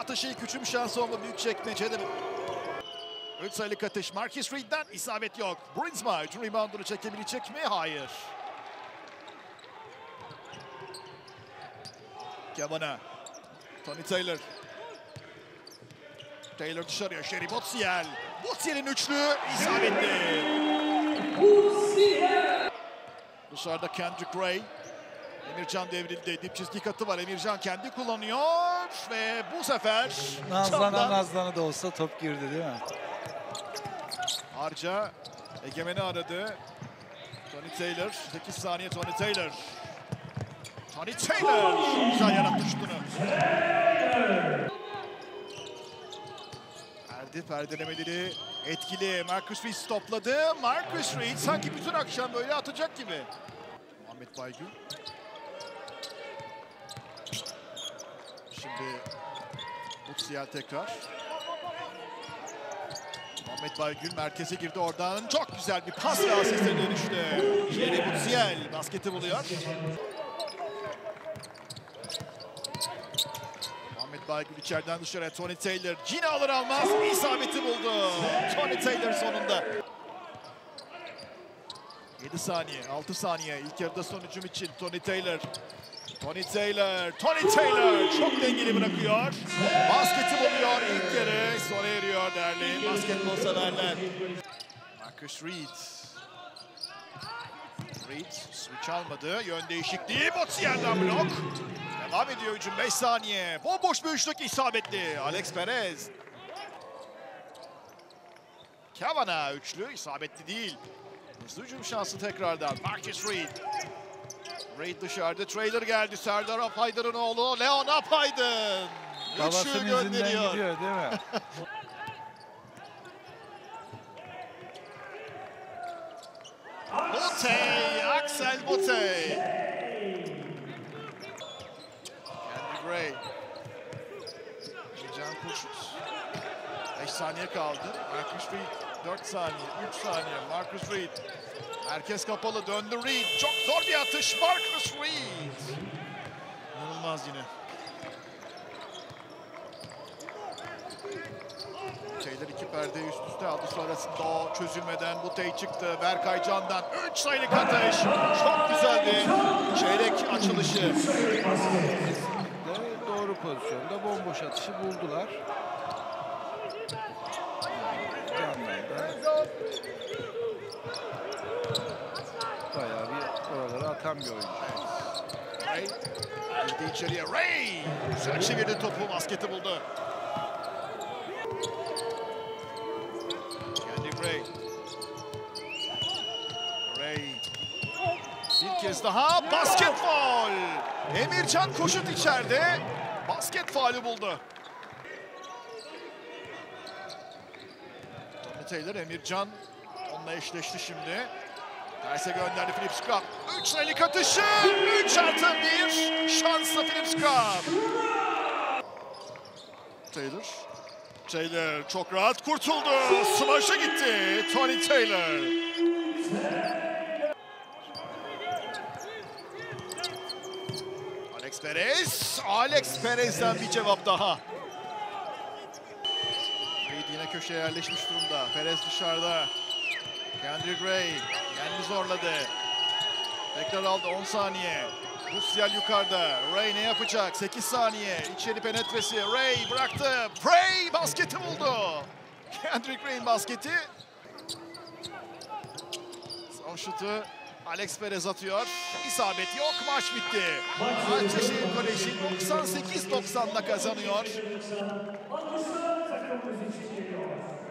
atışı ilk hücum şansı olma büyük çekmecede. 3 sayılık atış. Marcus Reed'den isabet yok. Bruinsma hücum reboundunu çekebilecek mi? Hayır. Kavanagh. Tony Taylor. Taylor dışarıya. Sherry Botsiel. Botsiel'in üçlü isabetli. Dışarıda Kendrick Ray. Emircan devrildi. Dip çizgi katı var. Emircan kendi kullanıyor ve bu sefer Nazlana da olsa top girdi değil mi? Harca Egemen'i aradı. Tony Taylor. 8 saniye Tony Taylor. Tony Taylor. Güzel yarattı şutunu. Perdelemeli etkili. Marcus Reed stopladı. Marcus Reed sanki bütün akşam böyle atacak gibi. Muhammed Baygül. Şimdi Botsiel tekrar. Muhammed Baygül merkeze girdi oradan. Çok güzel bir pas ve asiste dönüştü. Sherry Botsiel basketi buluyor. Muhammed Baygül içeriden dışarıya. Tony Taylor yine alır almaz isabeti buldu. Tony Taylor sonunda. 7 saniye, 6 saniye. İlk yarıda son hücum için Tony Taylor. Tony Taylor çok dengeli bırakıyor. Basketi buluyor ilk yarı. Sona eriyor değerli basketbol severler. Marcus Reed. Reed switch almadı. Yön değişikliği. Botsiel'den blok. Devam ediyor hücum 5 saniye. Bomboş bir üçlük isabetli. Alex Perez. Kavanagh üçlü isabetli değil. Hızlı hücum şansı tekrardan. Marcus Reed. Reed dışarıda. Trailer geldi. Serdar Apaydar'ın oğlu Leon Apaydın. Babasının izinden gidiyor değil mi? Botey. Axel Botey. Kendrick Ray. Can Kurşut. 5 saniye kaldı. Marcus Reed 4 saniye, 3 saniye. Marcus Reed. Herkes kapalı. Döndü Reed. Çok zor bir atış. Marcus Reed. İnanılmaz yine. Taylor 2 perde üst üste aldı. Sonrasında o çözülmeden Botey çıktı. Berkay Can'dan 3 sayılık atış. Çok güzeldi. Çeyrek açılışı. Doğru pozisyonda bomboş atışı buldular. Bayağı bir oralara atan bir oyuncu. Ray girdi içeriye. Ray güzel çevirdi topu. Basketi buldu. Kendrick Ray. Ray bir kez daha basket faul. Emircan Koşut içeride. Basket faulü buldu. Tony Taylor, Emircan onunla eşleşti şimdi. Terse gönderdi Philip Scrub. 3 sayılık atışı. 3+1 şansla Philip Scrub. Taylor çok rahat kurtuldu. Smash'a gitti. Tony Taylor. Alex Perez'den bir cevap daha. Reed yine köşeye yerleşmiş durumda. Perez dışarıda. Kendrick Ray kendini zorladı. Tekrar aldı 10 saniye. Botsiel yukarıda. Ray ne yapacak? 8 saniye. İçeri penetresi. Ray bıraktı. Ray basketi buldu. Kendrick Ray'in basketi. Son şutu Alex Perez atıyor. İsabet yok. Maç bitti. Bahçeşehir Koleji 98-90'da kazanıyor.